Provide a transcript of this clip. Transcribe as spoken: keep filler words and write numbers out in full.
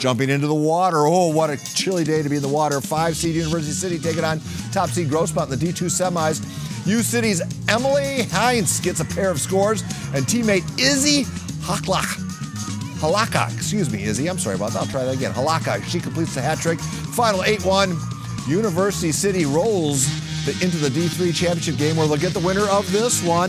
Jumping into the water. Oh, what a chilly day to be in the water. Five seed University City taking on top seed Grossmont in the D two semis. U City's Emily Heinz gets a pair of scores, and teammate Izzy Haklach. Halaka, excuse me, Izzy. I'm sorry about that. I'll try that again. Halaka, she completes the hat trick. Final eight one. University City rolls into the D three championship game where they'll get the winner of this one.